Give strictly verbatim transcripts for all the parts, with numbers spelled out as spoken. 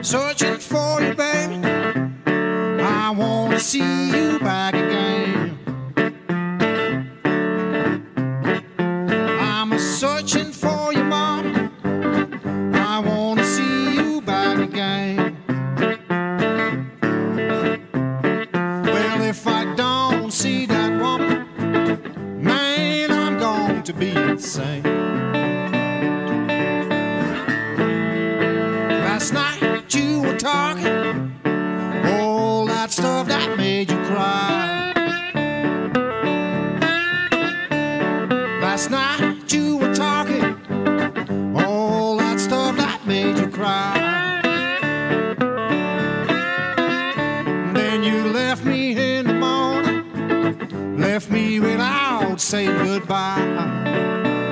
searching for you, baby. I wanna see you back again. I'm a searching for you, mama. I wanna see you back again. Well, if I don't see that woman, man, I'm going to be insane. Last night you were talking all that stuff that made you cry. Last night you were talking all that stuff that made you cry. Then you left me in the morning, left me without saying goodbye.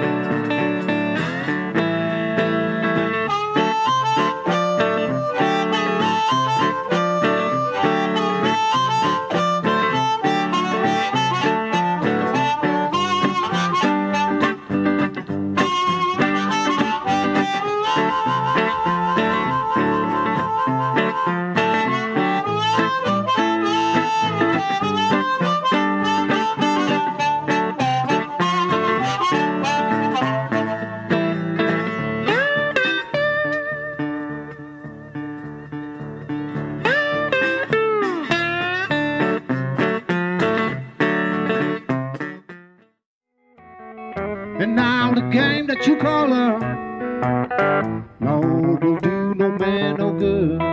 And now the game that you call love, no, will do no man no good.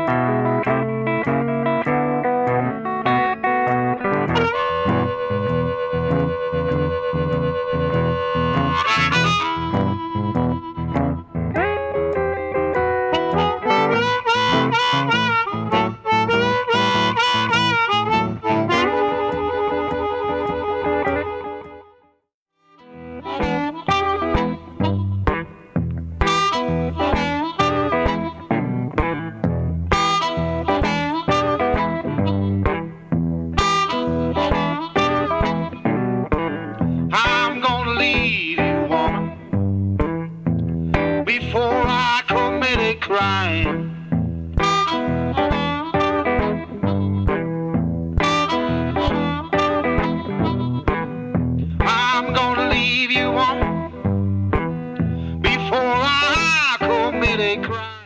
Before I commit a crime, I'm gonna leave you on before I commit a crime.